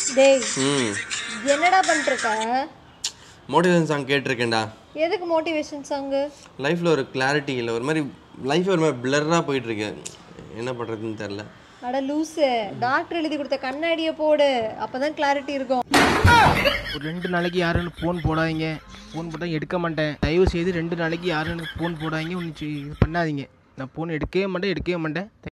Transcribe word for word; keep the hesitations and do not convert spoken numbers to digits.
டேய் ம் என்னடா பண்ணிருக்க? மோட்டிவேஷன் சாங் கேட்டிருக்கேன்டா. எதுக்கு மோட்டிவேஷன் சாங்? லைஃப்பில் ஒரு கிளாரிட்டி இல்லை, ஒரு மாதிரி லைஃப் ஒரு மாதிரி பிளர்ராக போயிட்டுருக்கு. என்ன பண்ணுறதுன்னு தெரில. அட லூசு, டாக்டர் எழுதி கொடுத்த கண்ணாடியை போடு, அப்பதான் கிளாரிட்டி இருக்கும். ஒரு ரெண்டு நாளைக்கு யாரும் எனக்கு ஃபோன் போடாதீங்க. ஃபோன் போட்டால் எடுக்க மாட்டேன். தயவு செய்து ரெண்டு நாளைக்கு யாரும் எனக்கு ஃபோன் போடாதீங்க. ஒன்று பண்ணாதீங்க. நான் ஃபோன் எடுக்கவே மாட்டேன் எடுக்கவே மாட்டேன்